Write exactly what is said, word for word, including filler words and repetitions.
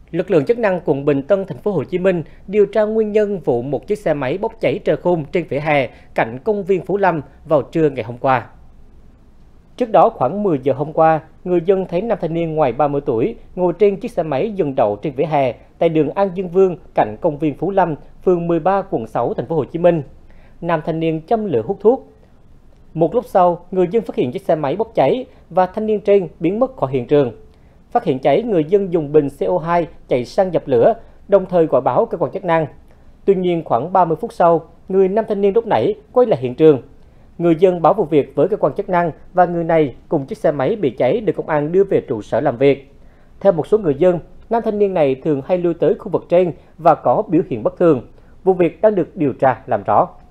Lực lượng chức năng quận Bình Tân, thành phố Hồ Chí Minh điều tra nguyên nhân vụ một chiếc xe máy bốc cháy trơ khung trên vỉa hè cạnh công viên Phú Lâm vào trưa ngày hôm qua. Trước đó, khoảng mười giờ hôm qua, người dân thấy nam thanh niên ngoài ba mươi tuổi ngồi trên chiếc xe máy dừng đậu trên vỉa hè tại đường An Dương Vương cạnh công viên Phú Lâm, phường mười ba, quận sáu, thành phố Hồ Chí Minh. Nam thanh niên châm lửa hút thuốc. Một lúc sau, người dân phát hiện chiếc xe máy bốc cháy và thanh niên trên biến mất khỏi hiện trường. Phát hiện cháy, người dân dùng bình xê o hai chạy sang dập lửa, đồng thời gọi báo cơ quan chức năng. Tuy nhiên, khoảng ba mươi phút sau, người nam thanh niên lúc nãy quay lại hiện trường. Người dân báo vụ việc với cơ quan chức năng và người này cùng chiếc xe máy bị cháy được công an đưa về trụ sở làm việc. Theo một số người dân, nam thanh niên này thường hay lui tới khu vực trên và có biểu hiện bất thường. Vụ việc đang được điều tra làm rõ.